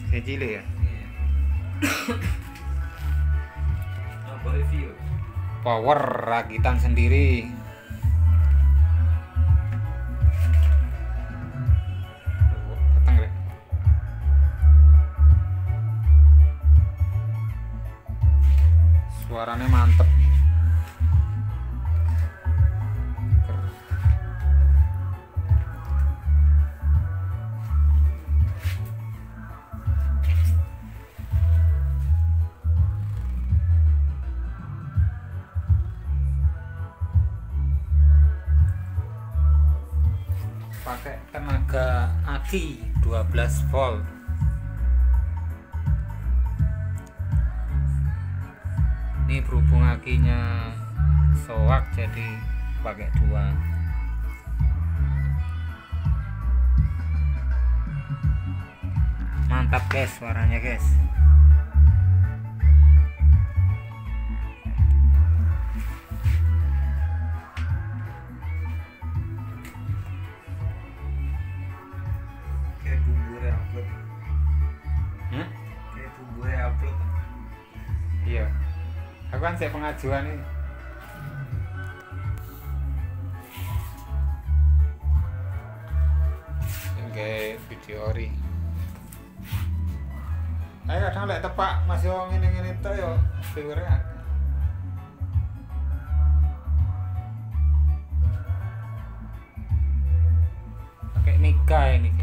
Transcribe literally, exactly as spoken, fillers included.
Saya cilik ya. Iya. Apa review? Power rakitan sendiri. Datang deh. Suaranya mantep. Pakai tenaga aki dua belas volt. Ini berhubung akinya soak jadi pakai dua. Mantap guys suaranya guys. Kayak bumbunya upload. Hmm? Kayak bumbunya upload. Iya. Aku kan saya pengajuan nih. Kayak video ori. Ayo kadang lek tepak masih wong ngene-ngene to yo viewernya. Pakai Nika ini.